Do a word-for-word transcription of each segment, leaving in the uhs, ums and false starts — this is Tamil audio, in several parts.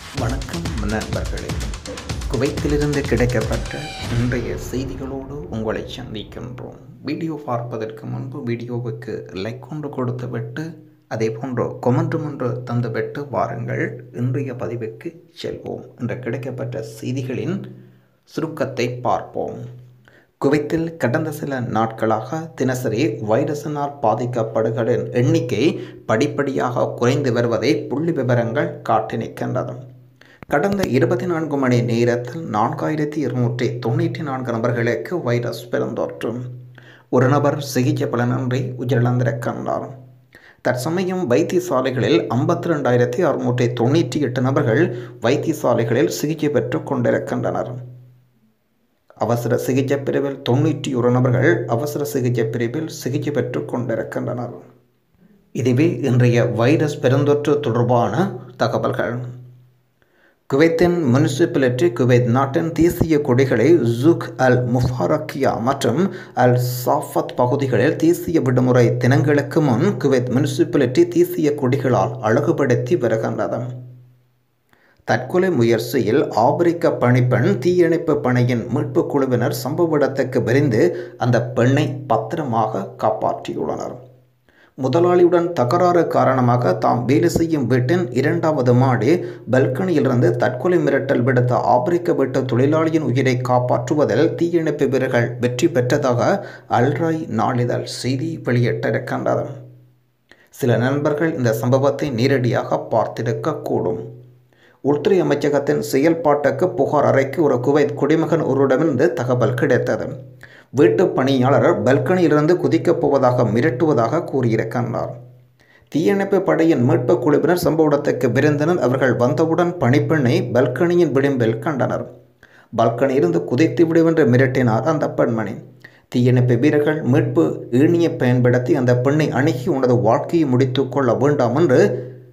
வணக்கம் நண்பர்களே, குவைத்திலிருந்து கிடைக்கப்பட்ட இன்றைய செய்திகளோடு உங்களை சந்திக்கின்றோம். வீடியோ பார்ப்பதற்கு முன்பு வீடியோவுக்கு லைக் ஒன்று கொடுத்துவிட்டு அதே போன்று கொமெண்டும் ஒன்று தந்துவிட்டு வாருங்கள். இன்றைய பதிவுக்கு செல்வோம். இன்று கிடைக்கப்பட்ட செய்திகளின் சுருக்கத்தை பார்ப்போம். குவைத்தில் கடந்த சில நாட்களாக தினசரி வைரஸினால் பாதிக்கப்படுகளின் எண்ணிக்கை படிப்படியாக குறைந்து வருவதை புள்ளி விவரங்கள் காட்டி நிற்கின்றது. கடந்த இருபத்தி நான்கு மணி நேரத்தில் நான்காயிரத்தி இருநூற்றி தொண்ணூற்றி நான்கு நபர்களுக்கு வைரஸ் பெருந்தொற்று. ஒரு நபர் சிகிச்சை பலனின்றி உயிரிழந்திருக்கின்றார். தற்சமயம் வைத்தியசாலைகளில் ஐம்பத்தி ரெண்டாயிரத்தி அறுநூற்றி தொண்ணூற்றி எட்டு நபர்கள் வைத்தியசாலைகளில் சிகிச்சை பெற்று கொண்டிருக்கின்றனர். அவசர சிகிச்சை பிரிவில் தொண்ணூற்றி ஒரு நபர்கள் அவசர சிகிச்சை பிரிவில் சிகிச்சை பெற்று கொண்டிருக்கின்றனர். இதுவே இன்றைய வைரஸ் பெருந்தொற்று தொடர்பான தகவல்கள். குவைத்தின் முனிசிபாலிட்டி குவைத் நாட்டின் தேசிய கொடிகளை ஜூக் அல் முஃபாரக்கியா மற்றும் அல் சாஃபத் பகுதிகளில் தேசிய விடுமுறை தினங்களுக்கு முன் குவைத் முனிசிபாலிட்டி தேசிய கொடிகளால் அழகுபடுத்தி வருகின்றது. தற்கொலை முயற்சியில் ஆப்பிரிக்க பணிப்பெண் தீயணைப்பு பணியின் மீட்பு குழுவினர் சம்பவ இடத்துக்கு விரைந்து அந்த பெண்ணை பத்திரமாக காப்பாற்றியுள்ளனர். முதலாளியுடன் தகராறு காரணமாக தாம் வேலை செய்யும் வீட்டின் இரண்டாவது மாடி பல்கனியிலிருந்து தற்கொலை மிரட்டல் விடுத்த ஆப்பிரிக்க வீட்டு தொழிலாளியின் உயிரை காப்பாற்றுவதில் தீயணைப்பு வீரர்கள் வெற்றி பெற்றதாக அல்ராய் நாளிதழ் செய்தி வெளியிட்டிருக்கின்றது. சில நண்பர்கள் இந்த சம்பவத்தை நேரடியாக பார்த்திருக்கக்கூடும். உள்துறை அமைச்சகத்தின் செயல்பாட்டுக்கு புகார் அறைக்கு ஒரு குவைத் குடிமகன் ஒருவரிடமிருந்து தகவல் கிடைத்தது. வீட்டு பணியாளர் பல்கனியிலிருந்து குதிக்கப் போவதாக மிரட்டுவதாக கூறியிருக்கின்றார். தீயணைப்பு படையின் மீட்பு குழுவினர் சம்பவ இடத்துக்கு விரைந்தனர். அவர்கள் வந்தவுடன் பணிப்பெண்ணை பல்கனியின் விளிம்பில் கண்டனர். பல்கனியிலிருந்து குதித்து விடுவென்று மிரட்டினார் அந்த பெண்மணி. தீயணைப்பு வீரர்கள் மீட்பு ஈணியை பயன்படுத்தி அந்த பெண்ணை அணுகி உனது வாழ்க்கையை முடித்து கொள்ள வேண்டாம் என்று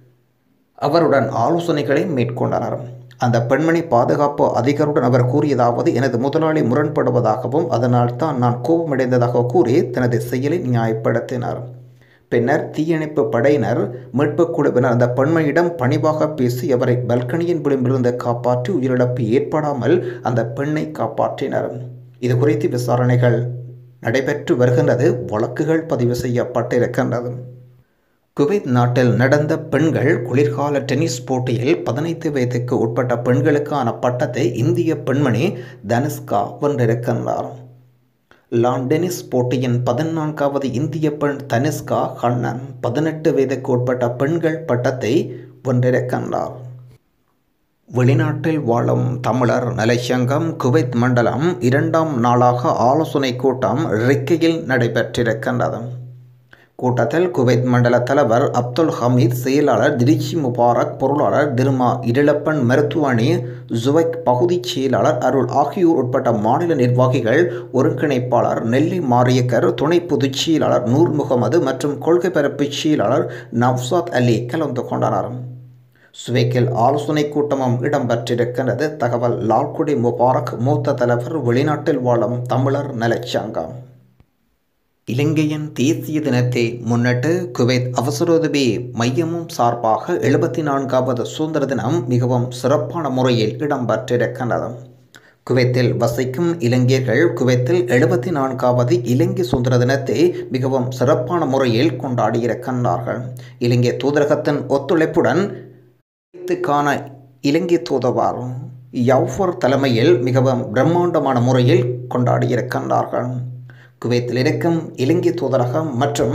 அவருடன் ஆலோசனைகளை மேற்கொண்டனர். அந்த பெண்மணி பாதுகாப்பு அதிகாரியுடன் அவர் கூறியதாவது, எனது முதலாளி முரண்படுவதாகவும் அதனால் தான் நான் கோபமடைந்ததாக கூறி தனது செயலை நியாயப்படுத்தினார். பின்னர் தீயணைப்பு படையினர் மீட்பு குழுவினர் அந்த பெண்மணியிடம் பணிவாக பேசி அவரை பல்கனியின் விளிம்பிலிருந்து காப்பாற்றி உயிரிழப்பு ஏற்படாமல் அந்த பெண்ணை காப்பாற்றினர். இது குறித்து விசாரணைகள் நடைபெற்று வருகின்றது. வழக்குகள் பதிவு செய்யப்பட்டிருக்கின்றது. குவைத் நாட்டில் நடந்த பெண்கள் குளிர்கால டென்னிஸ் போட்டியில் பதினைந்து வயதுக்கு உட்பட்ட பெண்களுக்கான பட்டத்தை இந்திய பெண்மணி தனுஷ்கா வென்றிருக்கின்றார். லான் டென்னிஸ் போட்டியின் பதினான்காவது இந்திய பெண் தனுஷ்கா கண்ணன் பதினெட்டு வயதுக்கு உட்பட்ட பெண்கள் பட்டத்தை வென்றிருக்கின்றார். வெளிநாட்டில் வாழும் தமிழர் நலச்சங்கம் குவைத் மண்டலம் இரண்டாம் நாளாக ஆலோசனை கூட்டம் ரிக்கையில் நடைபெற்றிருக்கின்றது. கூட்டத்தில் குவைத் மண்டல தலைவர் அப்துல் ஹமீத், செயலாளர் திரிச்சி முபாரக், பொருளாளர் திருமா இடிலப்பன், மருத்துவ அணி ஜுவைக், பகுதி செயலாளர் அருள் ஆகியோர் உட்பட்ட மாநில நிர்வாகிகள், ஒருங்கிணைப்பாளர் நெல்லி மாரியக்கர், துணை பொதுச் செயலாளர் நூர் முகமது மற்றும் கொள்கை பரப்பு செயலாளர் நவ்சாத் அலி கலந்து கொண்டனர். சுவைக்கில் ஆலோசனை கூட்டமும் இடம்பெற்றிருக்கிறது. தகவல் லால்குடி முபாரக், மூத்த தலைவர், வெளிநாட்டில் வாழும் தமிழர் நலச்சங்கம். இலங்கையின் தேசிய தினத்தை முன்னிட்டு குவைத் அவசரோதவி மையமும் சார்பாக எழுபத்தி நான்காவது சுதந்திர தினம் மிகவும் சிறப்பான முறையில் இடம்பெற்றிருக்கின்றது. குவைத்தில் வசிக்கும் இலங்கையர்கள் குவைத்தில் எழுபத்தி நான்காவது இலங்கை சுதந்திர தினத்தை மிகவும் சிறப்பான முறையில் கொண்டாடியிருக்கின்றார்கள். இலங்கை தூதரகத்தின் ஒத்துழைப்புடன் குவைத்துக்கான இலங்கை தூதுவர் யௌஃபர் தலைமையில் மிகவும் பிரம்மாண்டமான முறையில் கொண்டாடியிருக்கின்றார்கள். குவைத்தில் இருக்கும் இலங்கை தூதரகம் மற்றும்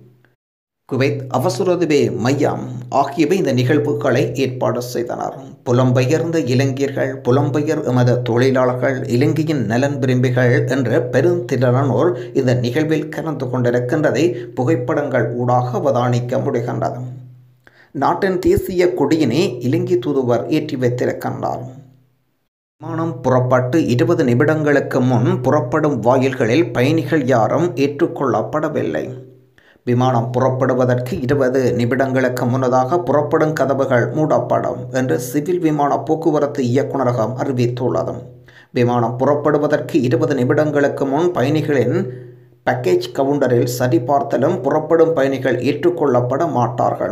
குவைத் அவசரோதவி மையம் ஆகியவை இந்த நிகழ்வுகளை ஏற்பாடு செய்தனர். புலம்பெயர்ந்த இலங்கையர்கள், புலம்பெயர் எமது தொழிலாளர்கள், இலங்கையின் நலன் விரும்பிகள் என்ற பெருந்திரளானோர் இந்த நிகழ்வில் கலந்து கொண்டிருக்கின்றதை புகைப்படங்கள் ஊடாக அவதானிக்க முடிகின்றது. நாட்டின் தேசிய கொடியினை இலங்கை தூதுவர் ஏற்றி வைத்திருக்கின்றார். விமானம் புறப்பட்டு இருபது நிமிடங்களுக்கு முன் புறப்படும் வாயில்களில் பயணிகள் யாரும் ஏற்றுக்கொள்ளப்படவில்லை. விமானம் புறப்படுவதற்கு இருபது நிமிடங்களுக்கு முன்னதாக புறப்படும் கதவுகள் மூடப்படும் என்று சிவில் விமான போக்குவரத்து இயக்குநரகம் அறிவித்துள்ளது. விமானம் புறப்படுவதற்கு இருபது நிமிடங்களுக்கு முன் பயணிகளின் பேக்கேஜ் கவுண்டரில் சரிபார்த்தலும் புறப்படும் பயணிகள் ஏற்றுக்கொள்ளப்பட மாட்டார்கள்.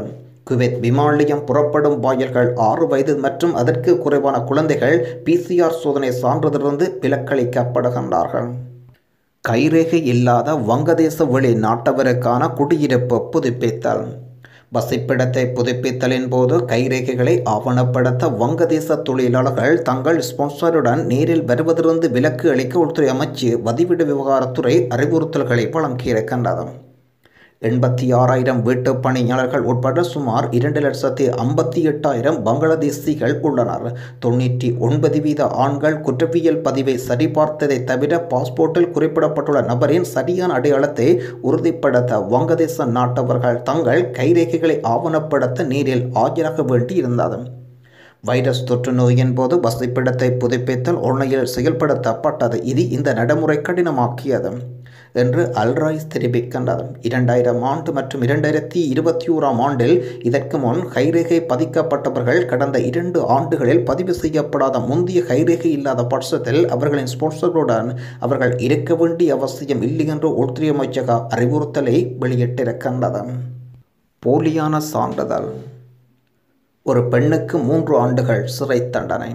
குவைத் விமான நிலையம் புறப்படும் வாயில்கள் ஆறு வயது மற்றும் அதற்கு குறைவான குழந்தைகள் பிசிஆர் சோதனை சான்றிதழிலிருந்து விலக்களிக்கப்படுகின்றார்கள். கைரேகை இல்லாத வங்கதேச வெளிநாட்டவருக்கான குடியிருப்பு புதுப்பித்தல். வசிப்பிடத்தை புதுப்பித்தலின் போது கைரேகைகளை ஆவணப்படுத்த வங்கதேச தொழிலாளர்கள் தங்கள் ஸ்பான்சருடன் நேரில் வருவதிலிருந்து விலக்கு அளிக்க உள்துறை அமைச்சு வதிவிட விவகாரத்துறை அறிவுறுத்தல்களை வழங்கியிருக்கின்றது. எண்பத்தி ஆறாயிரம் வீட்டு பணியாளர்கள் உட்பட சுமார் இரண்டு லட்சத்தி ஐம்பத்தி எட்டாயிரம் பங்களாதேசிகள் உள்ளனர். தொண்ணூற்றி ஒன்பது வீத ஆண்கள் குற்றவியல் பதிவை சரிபார்த்ததை தவிர பாஸ்போர்ட்டில் குறிப்பிடப்பட்டுள்ள நபரின் சரியான அடையாளத்தை உறுதிப்படுத்த வங்கதேச நாட்டவர்கள் தங்கள் கைரேகைகளை ஆவணப்படுத்த நேரில் ஆஜராக வேண்டியிருந்தது. வைரஸ் தொற்று நோயின் போது வசிப்பிடத்தை புதுப்பித்தல் உண்மையில் செயல்படுத்தப்பட்டது. இது இந்த நடைமுறை கடினமாக்கியது என்று அல்ராய்ஸ் தெரிவிக்கின்றது. இரண்டாயிரம் ஆண்டு மற்றும் இரண்டாயிரத்தி இருபத்தி ஓராம் ஆண்டில் இதற்கு முன் கைரேகை பதிக்கப்பட்டவர்கள் கடந்த இரண்டு ஆண்டுகளில் பதிவு செய்யப்படாத முந்தைய கைரேகை இல்லாத பட்சத்தில் அவர்களின் ஸ்பான்சர்களுடன் அவர்கள் இருக்க வேண்டிய அவசியம் இல்லை என்று உள்துறை அமைச்சக அறிவுறுத்தலை வெளியிட்டிருக்கின்றது. போலியான சான்றிதழ். ஒரு பெண்ணுக்கு மூன்று ஆண்டுகள் சிறை தண்டனை.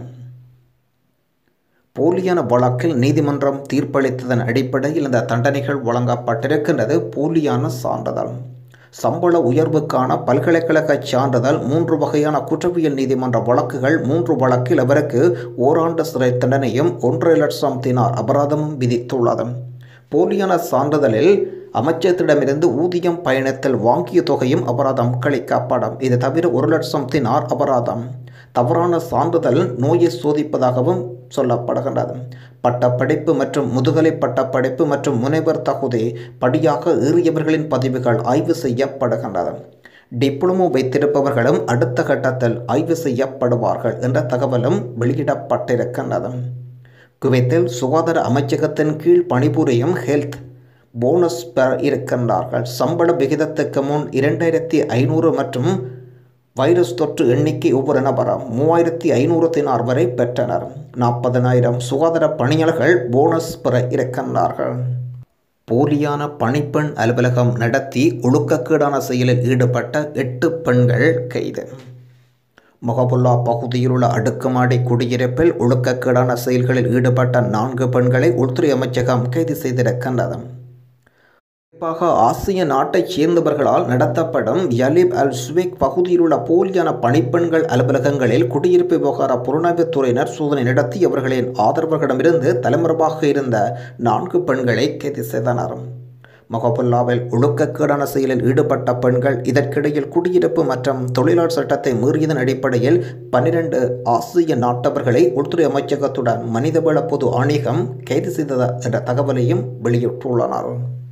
போலியான வழக்கில் நீதிமன்றம் தீர்ப்பளித்ததன் அடிப்படையில் இந்த தண்டனைகள் வழங்கப்பட்டிருக்கின்றது. போலியான சான்றிதழ். சம்பள உயர்வுக்கான பல்கலைக்கழக சான்றிதழ். மூன்று வகையான குற்றவியல் நீதிமன்ற வழக்குகள். மூன்று வழக்கில் அவருக்கு ஓராண்டு சிறை தண்டனையும் ஒன்றரை லட்சம் தினார் அபராதமும் விதித்துள்ளது. போலியான சான்றிதழில் அமைச்சரிடமிருந்து ஊதியம் பயணத்தில் வாங்கிய தொகையும் அபராதம் கழிக்கப்படும். இது தவிர ஒரு லட்சம் தினார் அபராதம். தவறான சான்றிதழ் நோயை சோதிப்பதாகவும் சொல்லப்படுகின்றது. பட்டப்படிப்பு மற்றும் முதுகலை பட்டப்படிப்பு மற்றும் முனைவர் தகுதி படியாக ஏறியவர்களின் பதிவுகள் ஆய்வு செய்யப்படுகின்றது. டிப்ளமோ வைத்திருப்பவர்களும் அடுத்த கட்டத்தில் ஆய்வு செய்யப்படுவார்கள் என்ற தகவலும் வெளியிடப்பட்டிருக்கின்றது. குவைத்தில் சுகாதார அமைச்சகத்தின் கீழ் பணிபுரியும் ஹெல்த் போனஸ் பெற இருக்கின்றார்கள். சம்பள விகிதத்துக்கு முன் இரண்டாயிரத்தி ஐநூறு மற்றும் வைரஸ் தொற்று எண்ணிக்கை ஒவ்வொரு நபரும் மூவாயிரத்தி ஐநூறு தினார் வரை பெற்றனர். நாற்பதனாயிரம் சுகாதார பணியாளர்கள் போனஸ் பெற இருக்கின்றார்கள். போலியான பணிப்பெண் அலுவலகம் நடத்தி ஒழுக்கக்கேடான செயலில் ஈடுபட்ட எட்டு பெண்கள் கைது. மொஹபுல்லா பகுதியில் உள்ள அடுக்குமாடி குடியிருப்பில் ஒழுக்கக்கேடான செயல்களில் ஈடுபட்ட நான்கு பெண்களை உள்துறை அமைச்சகம் கைது செய்திருக்கின்றது. குறிப்பாக ஆசிய நாட்டைச் சேர்ந்தவர்களால் நடத்தப்படும் யலிப் அல் சுவேக் பகுதியில் உள்ள போலியான பணிப்பெண்கள் அலுவலகங்களில் குடியிருப்பு விவகார புலனாய்வுத் துறையினர் சோதனை நடத்தி அவர்களின் ஆதரவர்களிடமிருந்து தலைமறைவாக இருந்த நான்கு பெண்களை கைது செய்தனர். மொஹபுல்லாவில் ஒழுக்கக்கேடான செயலில் ஈடுபட்ட பெண்கள் இதற்கிடையில் குடியிருப்பு மற்றும் தொழிலாளர் சட்டத்தை மீறியதன் அடிப்படையில் பன்னிரண்டு ஆசிய நாட்டவர்களை உள்துறை அமைச்சகத்துடன் மனிதவள பொது ஆணையகம் கைது செய்தது என்ற தகவலையும் வெளியிட்டுள்ளனர்.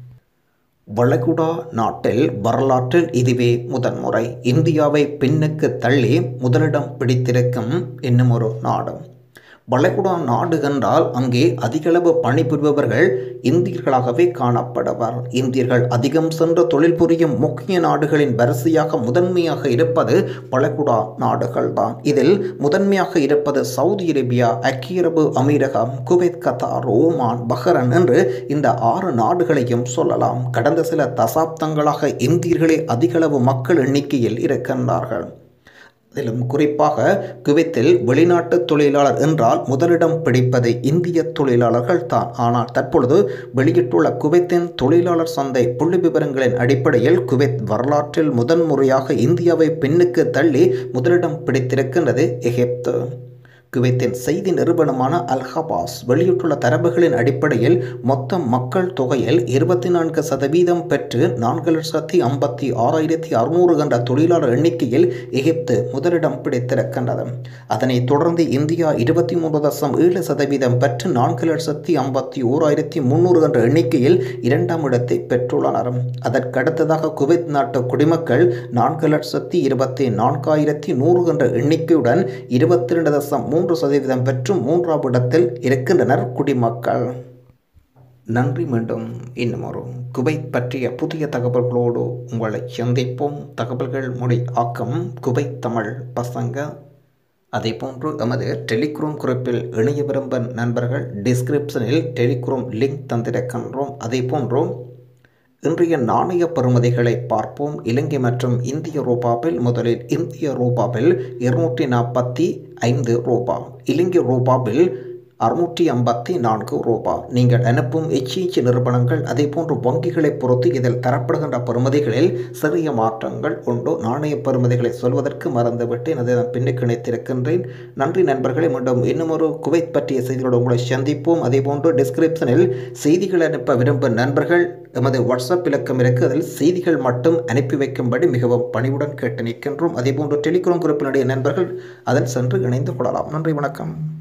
வளைகுடா நாட்டில் வரலாற்றில் இதுவே முதன்முறை இந்தியாவை பின்னுக்கு தள்ளி முதலிடம் பிடித்திருக்கும் இன்னும் ஒரு நாடு. வளைகுடா நாடு என்றால் அங்கே அதிகளவு பணிபுரிபவர்கள் இந்தியர்களாகவே காணப்படுவர். இந்தியர்கள் அதிகம் சென்று தொழில் புரியும் முக்கிய நாடுகளின் வரிசையாக முதன்மையாக இருப்பது வளைகுடா நாடுகள் தான். இதில் முதன்மையாக இருப்பது சவுதி அரேபியா, ஐக்கிய அரபு அமீரகம், குவைத், கத்தார், ஓமான், பஹ்ரைன் என்று இந்த ஆறு நாடுகளையும் சொல்லலாம். கடந்த சில தசாப்தங்களாக இந்தியர்களே அதிகளவு மக்கள் எண்ணிக்கையில் இருக்கின்றார்கள். அதிலும் குறிப்பாக குவைத்தில் வெளிநாட்டு தொழிலாளர் என்றால் முதலிடம் பிடிப்பது இந்திய தொழிலாளர்கள் தான். ஆனால் தற்பொழுது வெளியிட்டுள்ள குவைத்தின் தொழிலாளர் சந்தை புள்ளி விவரங்களின் அடிப்படையில் குவைத் வரலாற்றில் முதன்முறையாக இந்தியாவை பின்னுக்கு தள்ளி முதலிடம் பிடித்திருக்கின்றது எகிப்து. குவைத்தின் செய்தி நிறுவனமான அல் ஹபாஸ் வெளியிட்டுள்ள தரவுகளின் அடிப்படையில் மொத்த மக்கள் தொகையில் இருபத்தி நான்கு சதவீதம் பெற்று நான்கு லட்சத்தி ஐம்பத்தி ஆறாயிரத்தி அறுநூறு என்ற தொழிலாளர் எண்ணிக்கையில் எகிப்து முதலிடம் பிடித்திருக்கின்றது. அதனைத் தொடர்ந்து இந்தியா இருபத்தி மூன்று தசம் ஏழு சதவீதம் பெற்று நான்கு லட்சத்தி ஐம்பத்தி ஓராயிரத்தி முன்னூறு என்ற எண்ணிக்கையில் இரண்டாம் இடத்தை பெற்றுள்ளனர். அதற்கடுத்ததாக குவைத் நாட்டு குடிமக்கள் நான்கு லட்சத்தி இருபத்தி நான்காயிரத்தி நூறு என்ற எண்ணிக்கையுடன் இருபத்தி இரண்டு தசம் மூன்று சதவீதம் பெற்று மூன்றாம் இடத்தில் இருக்கின்றனர் குடிமக்கள். நன்றி. மீண்டும் இன்னும் ஒரு குவைத் பற்றிய புதிய தகவல்களோடு உங்களை சந்திப்போம். தகவல்கள் மொழி ஆக்கம் குவைத் தமிழ் பசங்க. அதே போன்று எமது டெலிகிராம் குறிப்பில் இணைய விரும்பும் நண்பர்கள் டிஸ்கிரிப்ஷனில் டெலிகிராம் லிங்க் தந்திருக்கின்றோம். அதே போன்று இன்றைய நாணய பெறுமதிகளை பார்ப்போம். இலங்கை மற்றும் இந்திய ரூபாவில் முதலில் இந்திய ரூபாவில் இருநூற்றி நாற்பத்தி ஐந்து ரூபா, இலங்கை ரூபாவில் அறுநூற்றி ஐம்பத்தி நான்கு ரூபா. நீங்கள் அனுப்பும் எச்இசி நிறுவனங்கள் அதே போன்று வங்கிகளை பொறுத்து இதில் தரப்படுகின்ற பெறுமதிகளில் சிறிய மாற்றங்கள் உண்டு. நாணய பெறுமதிகளை சொல்வதற்கு மறந்துவிட்டேன், அதை நான் பின்னுக்கு இணைத்திருக்கின்றேன். நன்றி நண்பர்களே. மீண்டும் இன்னும் ஒரு குவைத் பற்றிய செய்திகளோடு உங்களை சந்திப்போம். அதே போன்று டிஸ்கிரிப்ஷனில் செய்திகள் அனுப்ப விரும்பும் நண்பர்கள் எமது வாட்ஸ்அப் இலக்கம் இருக்குது, அதில் செய்திகள் மட்டும் அனுப்பி வைக்கும்படி மிகவும் பணிவுடன் கேட்டு நிற்கின்றோம். அதே போன்று டெலிகிராம் குரூப்பினுடைய நண்பர்கள் அதில் சென்று இணைந்து கொள்ளலாம். நன்றி, வணக்கம்.